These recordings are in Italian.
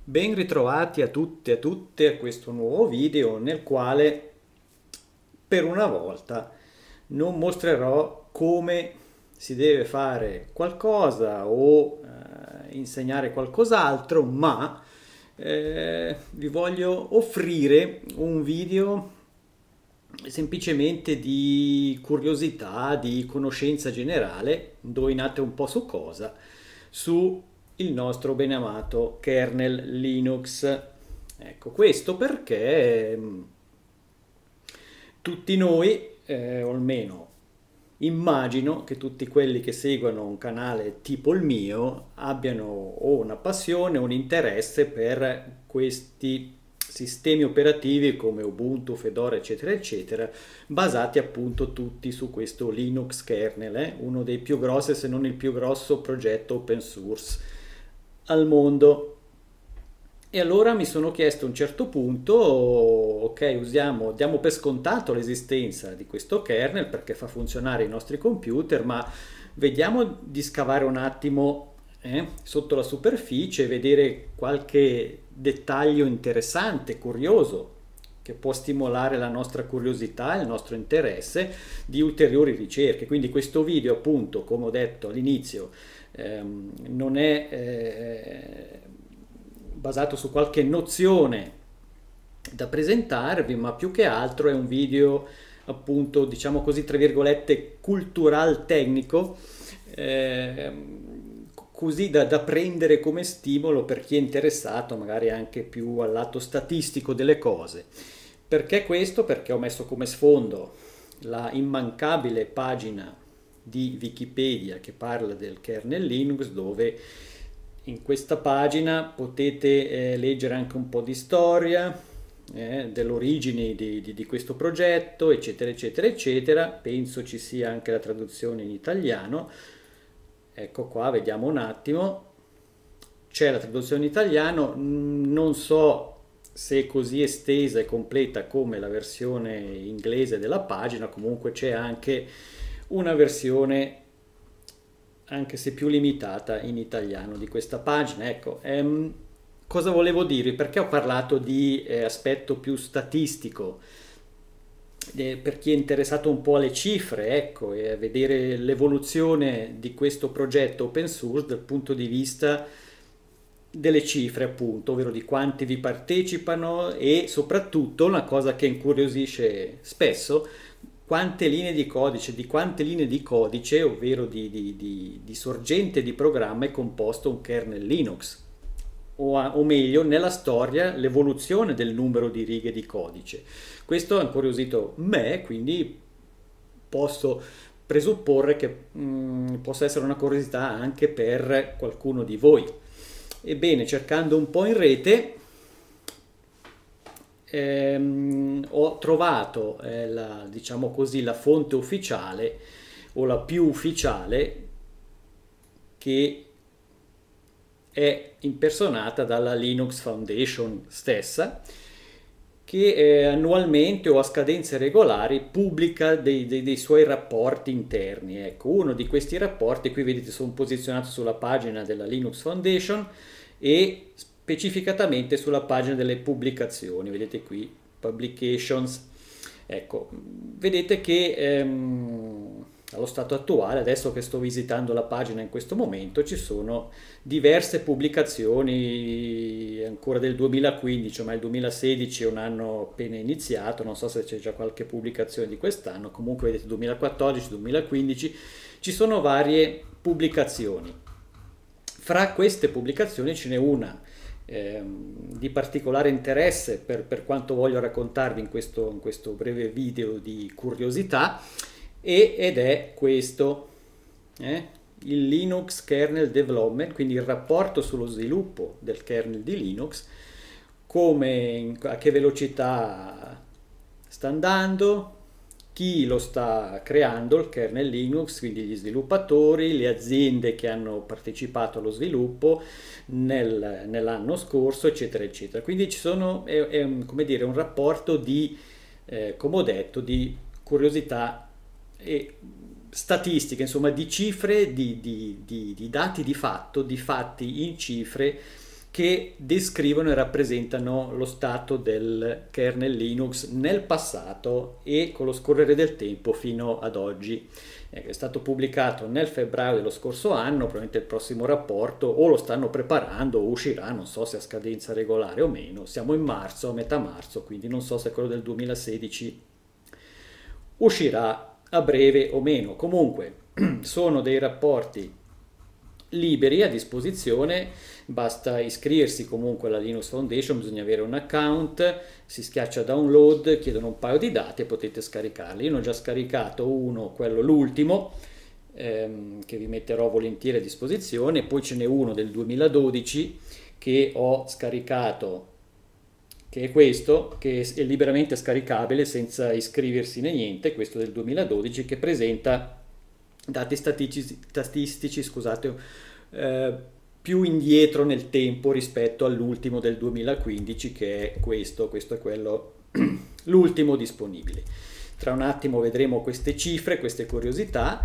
Ben ritrovati a tutti e a tutte a questo nuovo video nel quale per una volta non mostrerò come si deve fare qualcosa o insegnare qualcos'altro, ma vi voglio offrire un video semplicemente di curiosità, di conoscenza generale, indovinate un po' su cosa, su il nostro beneamato kernel Linux. Ecco, questo perché tutti noi, o almeno immagino che tutti quelli che seguono un canale tipo il mio abbiano o una passione o un interesse per questi sistemi operativi come Ubuntu, Fedora, eccetera, eccetera, basati appunto tutti su questo Linux kernel, uno dei più grossi, se non il più grosso progetto open source al mondo. E allora mi sono chiesto a un certo punto, ok, diamo per scontato l'esistenza di questo kernel perché fa funzionare i nostri computer, ma vediamo di scavare un attimo sotto la superficie e vedere qualche dettaglio interessante, curioso, che può stimolare la nostra curiosità, il nostro interesse di ulteriori ricerche. Quindi questo video, appunto, come ho detto all'inizio, non è basato su qualche nozione da presentarvi, ma più che altro è un video, appunto, diciamo così, tra virgolette, cultural tecnico, così da prendere come stimolo per chi è interessato magari anche più al lato statistico delle cose. Perché questo? Perché ho messo come sfondo la immancabile pagina di Wikipedia che parla del kernel Linux, dove in questa pagina potete leggere anche un po' di storia, dell'origine di questo progetto, eccetera, eccetera, eccetera. Penso ci sia anche la traduzione in italiano. Ecco qua, vediamo un attimo. C'è la traduzione in italiano, non so se è così estesa e completa come la versione inglese della pagina, comunque c'è anche una versione, anche se più limitata, in italiano di questa pagina. Ecco, cosa volevo dirvi? Perché ho parlato di aspetto più statistico? Per chi è interessato un po' alle cifre, ecco, e a vedere l'evoluzione di questo progetto open source dal punto di vista delle cifre, appunto, ovvero di quanti vi partecipano e soprattutto una cosa che incuriosisce spesso, quante linee di codice, di quante linee di codice, ovvero di sorgente di programma è composto un kernel Linux, o meglio, nella storia, l'evoluzione del numero di righe di codice. Questo ha incuriosito me, quindi posso presupporre che possa essere una curiosità anche per qualcuno di voi. Ebbene, cercando un po' in rete, ho trovato diciamo così, la fonte ufficiale o la più ufficiale, che è impersonata dalla Linux Foundation stessa, che annualmente o a scadenze regolari pubblica dei suoi rapporti interni. Ecco, uno di questi rapporti, qui vedete, sono posizionato sulla pagina della Linux Foundation e specificatamente sulla pagina delle pubblicazioni, vedete qui, Publications. Ecco, vedete che allo stato attuale, adesso che sto visitando la pagina in questo momento, ci sono diverse pubblicazioni ancora del 2015, ma il 2016 è un anno appena iniziato, non so se c'è già qualche pubblicazione di quest'anno, comunque vedete 2014, 2015, ci sono varie pubblicazioni. Fra queste pubblicazioni ce n'è una di particolare interesse per quanto voglio raccontarvi in questo breve video di curiosità, ed è questo, il Linux Kernel Development, quindi il rapporto sullo sviluppo del kernel di Linux, a che velocità sta andando, chi lo sta creando, il kernel Linux, quindi gli sviluppatori, le aziende che hanno partecipato allo sviluppo nell'anno scorso, eccetera, eccetera. Quindi è come dire, un rapporto di, come ho detto, di curiosità e statistiche, insomma, di cifre, di dati di fatto, di fatti in cifre che descrivono e rappresentano lo stato del kernel Linux nel passato e con lo scorrere del tempo fino ad oggi. È stato pubblicato nel febbraio dello scorso anno, probabilmente il prossimo rapporto o lo stanno preparando o uscirà, non so se a scadenza regolare o meno. Siamo in marzo, a metà marzo, quindi non so se quello del 2016 uscirà a breve o meno. Comunque sono dei rapporti liberi a disposizione, basta iscriversi comunque alla Linux Foundation, bisogna avere un account, si schiaccia download, chiedono un paio di dati e potete scaricarli. Io ne ho già scaricato uno, quello l'ultimo, che vi metterò volentieri a disposizione, poi ce n'è uno del 2012 che ho scaricato, che è questo, che è liberamente scaricabile senza iscriversi né niente, questo del 2012, che presenta dati statistici, scusate, più indietro nel tempo rispetto all'ultimo del 2015, che è questo è quello l'ultimo disponibile. Tra un attimo vedremo queste cifre, queste curiosità.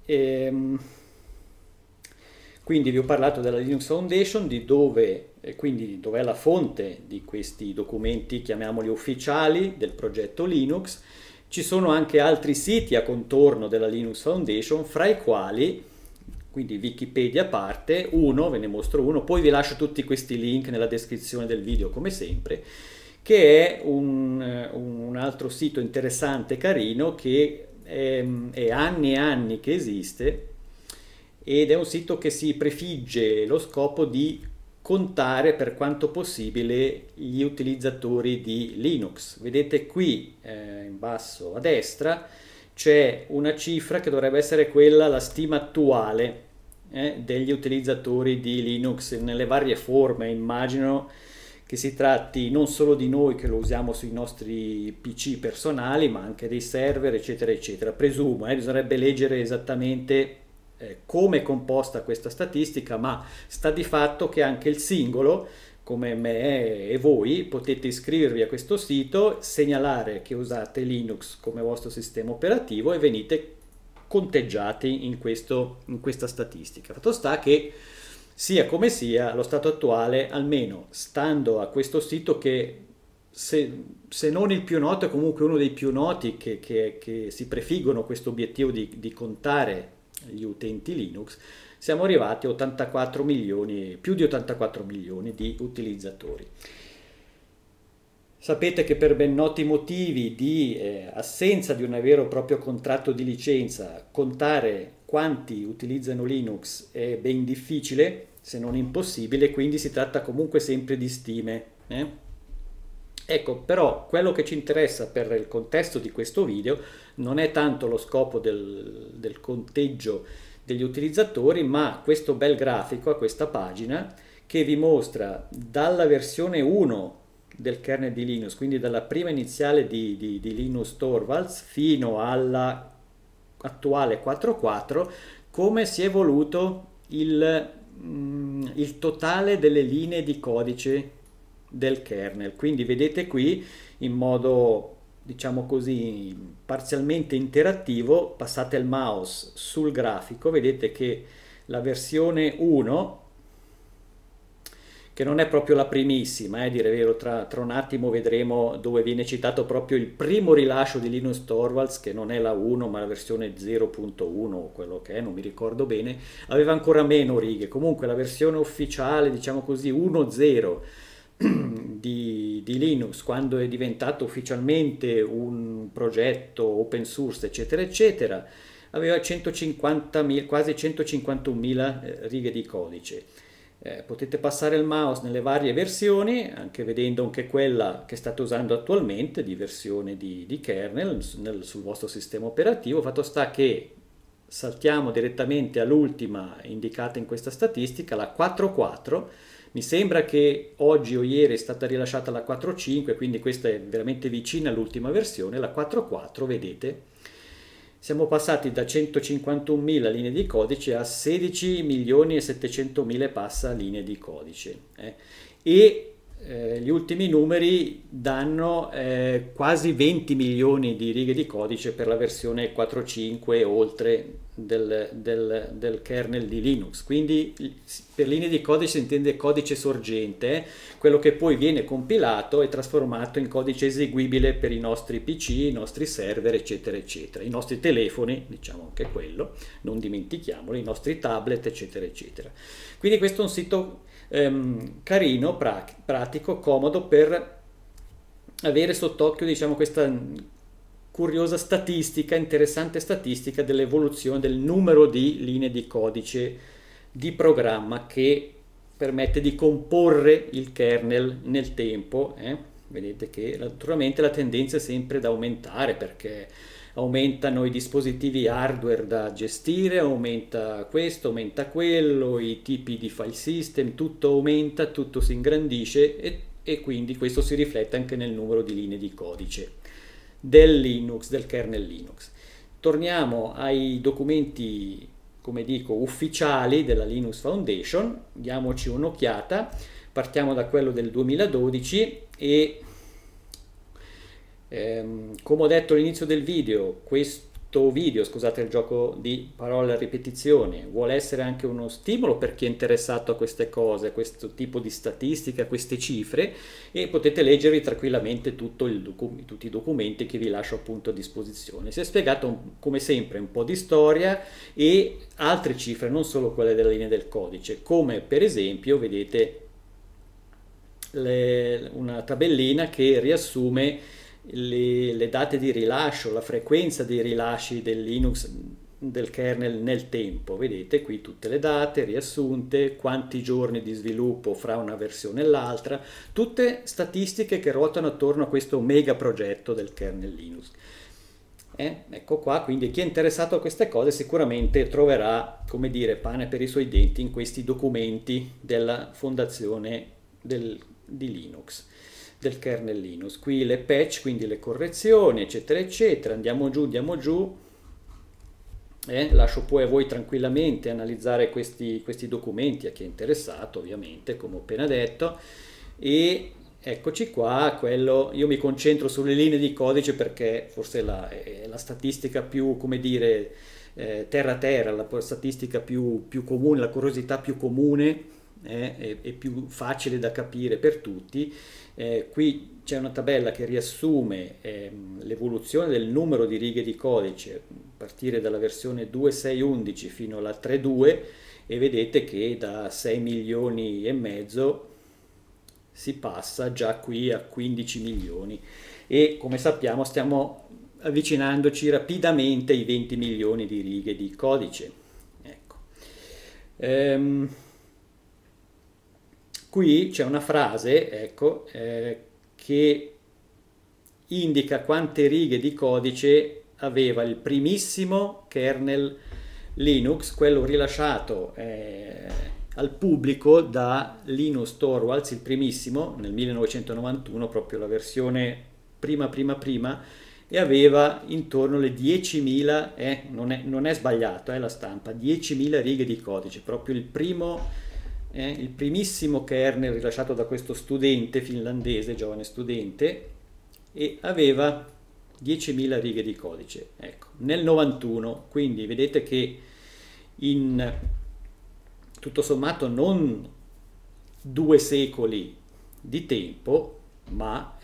Quindi vi ho parlato della Linux Foundation, di dove, quindi dov'è la fonte di questi documenti, chiamiamoli ufficiali, del progetto Linux. Ci sono anche altri siti a contorno della Linux Foundation, fra i quali, quindi Wikipedia a parte, ve ne mostro uno, poi vi lascio tutti questi link nella descrizione del video come sempre, che è un altro sito interessante, carino, che è anni e anni che esiste, ed è un sito che si prefigge lo scopo di contare per quanto possibile gli utilizzatori di Linux. Vedete qui in basso a destra c'è una cifra che dovrebbe essere quella, la stima attuale degli utilizzatori di Linux nelle varie forme. Immagino che si tratti non solo di noi che lo usiamo sui nostri PC personali, ma anche dei server, eccetera, eccetera. Presumo, bisognerebbe leggere esattamente come è composta questa statistica, ma sta di fatto che anche il singolo, come me e voi, potete iscrivervi a questo sito, segnalare che usate Linux come vostro sistema operativo e venite conteggiati in questa statistica. Fatto sta che sia come sia, allo stato attuale, almeno stando a questo sito, che se non il più noto è comunque uno dei più noti che si prefiggono questo obiettivo di contare gli utenti Linux, siamo arrivati a 84 milioni, più di 84 milioni di utilizzatori. Sapete che per ben noti motivi di assenza di un vero e proprio contratto di licenza, contare quanti utilizzano Linux è ben difficile, se non impossibile, quindi si tratta comunque sempre di stime. Ecco, però quello che ci interessa per il contesto di questo video non è tanto lo scopo del conteggio degli utilizzatori, ma questo bel grafico a questa pagina che vi mostra dalla versione 1 del kernel di Linux, quindi dalla prima iniziale di Linus Torvalds fino alla attuale 4.4, come si è evoluto il totale delle linee di codice del kernel. Quindi vedete qui in modo, diciamo così, parzialmente interattivo, passate il mouse sul grafico, vedete che la versione 1, che non è proprio la primissima, dire vero, tra un attimo vedremo dove viene citato proprio il primo rilascio di Linus Torvalds, che non è la 1 ma la versione 0.1 o quello che è, non mi ricordo bene, aveva ancora meno righe. Comunque la versione ufficiale, diciamo così, 1.0 di Linux, quando è diventato ufficialmente un progetto open source, eccetera, eccetera, aveva 150.000, quasi 151.000 righe di codice. Potete passare il mouse nelle varie versioni, anche vedendo anche quella che state usando attualmente di versione di kernel sul vostro sistema operativo. Fatto sta che saltiamo direttamente all'ultima indicata in questa statistica, la 4.4. Mi sembra che oggi o ieri è stata rilasciata la 4.5, quindi questa è veramente vicina all'ultima versione. La 4.4, vedete, siamo passati da 151.000 linee di codice a 16.700.000 passa linee di codice. Gli ultimi numeri danno quasi 20 milioni di righe di codice per la versione 4.5 oltre del kernel di Linux. Quindi per linee di codice si intende codice sorgente, quello che poi viene compilato e trasformato in codice eseguibile per i nostri PC, i nostri server, eccetera, eccetera. I nostri telefoni, diciamo anche quello, non dimentichiamolo, i nostri tablet, eccetera, eccetera. Quindi questo è un sito carino, pratico, comodo per avere sott'occhio, diciamo, questa curiosa statistica, interessante statistica dell'evoluzione del numero di linee di codice di programma che permette di comporre il kernel nel tempo. Vedete che naturalmente la tendenza è sempre ad aumentare, perché aumentano i dispositivi hardware da gestire, aumenta questo, aumenta quello, i tipi di file system, tutto aumenta, tutto si ingrandisce e quindi questo si riflette anche nel numero di linee di codice del Linux, del kernel Linux. Torniamo ai documenti, come dico, ufficiali della Linux Foundation, diamoci un'occhiata. Partiamo da quello del 2012 e come ho detto all'inizio del video, questo video, scusate il gioco di parole a ripetizione, vuole essere anche uno stimolo per chi è interessato a queste cose, a questo tipo di statistica, a queste cifre, e potete leggervi tranquillamente tutti i documenti che vi lascio appunto a disposizione. Si è spiegato come sempre un po' di storia e altre cifre, non solo quelle della linea del codice, come per esempio vedete una tabellina che riassume le date di rilascio, la frequenza dei rilasci del Linux, del kernel nel tempo. Vedete qui tutte le date riassunte, quanti giorni di sviluppo fra una versione e l'altra, tutte statistiche che ruotano attorno a questo mega progetto del kernel Linux. Ecco qua, quindi chi è interessato a queste cose sicuramente troverà, come dire, pane per i suoi denti in questi documenti della fondazione di Linux, del kernel Linux. Qui le patch, quindi le correzioni, eccetera, eccetera. Andiamo giù. Lascio poi a voi tranquillamente analizzare questi documenti, a chi è interessato, ovviamente, come ho appena detto. E eccoci qua, io mi concentro sulle linee di codice perché forse è la statistica più, come dire, terra, la statistica più comune, la curiosità più comune e più facile da capire per tutti. Qui c'è una tabella che riassume l'evoluzione del numero di righe di codice a partire dalla versione 2.6.11 fino alla 3.2 e vedete che da 6 milioni e mezzo si passa già qui a 15 milioni e come sappiamo stiamo avvicinandoci rapidamente ai 20 milioni di righe di codice. Ecco. Qui c'è una frase, ecco, che indica quante righe di codice aveva il primissimo kernel Linux, quello rilasciato al pubblico da Linus Torvalds, il primissimo, nel 1991, proprio la versione prima, e aveva intorno alle 10.000, non è sbagliato, la stampa, 10.000 righe di codice, proprio il primissimo kernel rilasciato da questo studente finlandese, giovane studente, e aveva 10.000 righe di codice. Ecco, nel 91, quindi vedete che in tutto sommato non 2 secoli di tempo, ma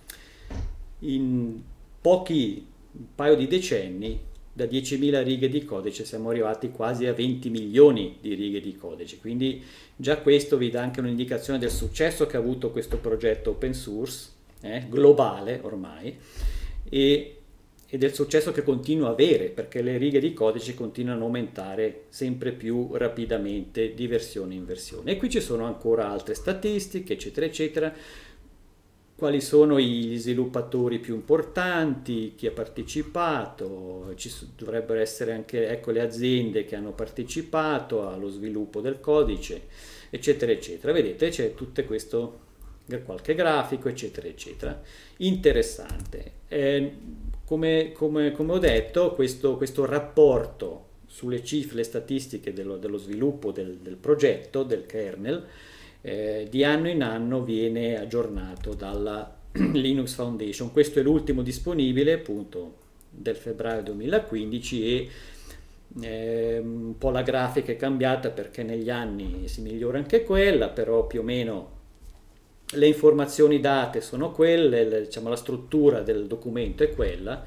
in un paio di decenni, da 10.000 righe di codice siamo arrivati quasi a 20 milioni di righe di codice, quindi già questo vi dà anche un'indicazione del successo che ha avuto questo progetto open source, globale ormai, e del successo che continua a avere, perché le righe di codice continuano a aumentare sempre più rapidamente di versione in versione. E qui ci sono ancora altre statistiche, eccetera, eccetera. Quali sono gli sviluppatori più importanti, chi ha partecipato, dovrebbero essere anche, ecco, le aziende che hanno partecipato allo sviluppo del codice, eccetera, eccetera. Vedete, c'è tutto questo, qualche grafico, eccetera, eccetera. Interessante. Come ho detto, questo rapporto sulle cifre, le statistiche dello sviluppo del progetto, del kernel, di anno in anno viene aggiornato dalla Linux Foundation. Questo è l'ultimo disponibile appunto del febbraio 2015 e Un po' la grafica è cambiata perché negli anni si migliora anche quella, però più o meno le informazioni date sono quelle, diciamo, la struttura del documento è quella.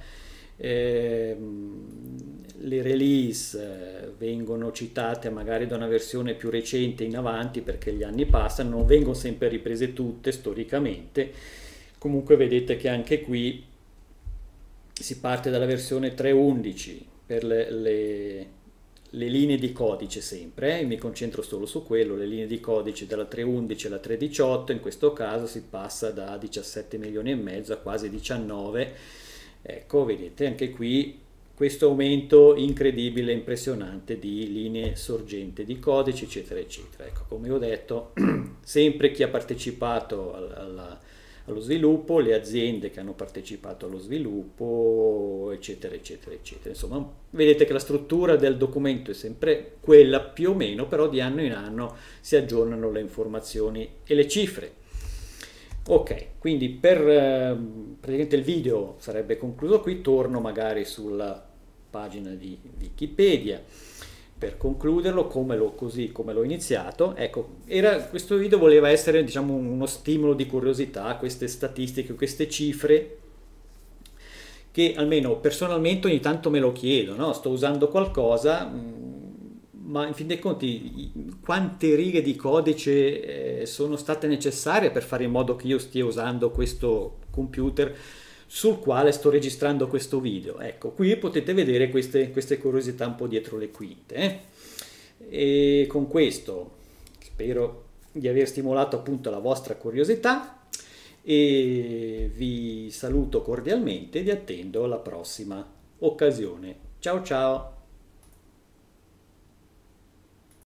Le release vengono citate magari da una versione più recente in avanti perché gli anni passano, non vengono sempre riprese tutte storicamente. Comunque vedete che anche qui si parte dalla versione 3.11 per le linee di codice sempre, mi concentro solo su quello, le linee di codice dalla 3.11 alla 3.18, in questo caso si passa da 17 milioni e mezzo a quasi 19. Ecco, vedete anche qui questo aumento incredibile, impressionante di linee sorgente di codici, eccetera, eccetera. Ecco, come ho detto, sempre chi ha partecipato allo sviluppo, le aziende che hanno partecipato allo sviluppo, eccetera, eccetera, eccetera. Insomma, vedete che la struttura del documento è sempre quella più o meno, però di anno in anno si aggiornano le informazioni e le cifre. Ok, quindi per praticamente il video sarebbe concluso qui, torno magari sulla pagina di Wikipedia per concluderlo così come l'ho iniziato. Ecco, questo video voleva essere, diciamo, uno stimolo di curiosità, queste statistiche, queste cifre che almeno personalmente ogni tanto me lo chiedo, no? Sto usando qualcosa, ma in fin dei conti quante righe di codice sono state necessarie per fare in modo che io stia usando questo computer sul quale sto registrando questo video. Ecco, qui potete vedere queste curiosità un po' dietro le quinte. E con questo spero di aver stimolato appunto la vostra curiosità e vi saluto cordialmente e vi attendo alla prossima occasione. Ciao ciao!